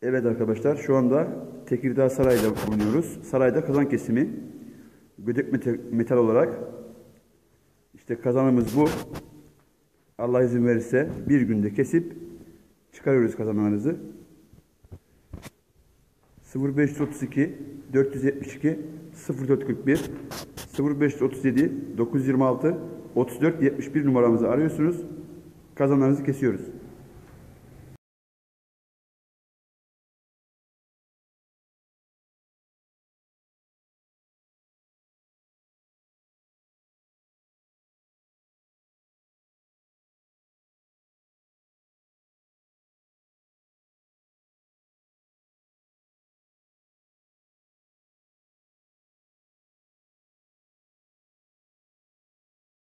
Evet arkadaşlar, şu anda Tekirdağ Saray'da bulunuyoruz. Sarayda kazan kesimi. Gödek metal olarak. İşte kazanımız bu. Allah izin verirse bir günde kesip çıkarıyoruz kazanlarınızı. 0532 472 0441 0537 926 34 71 numaramızı arıyorsunuz. Kazanlarınızı kesiyoruz.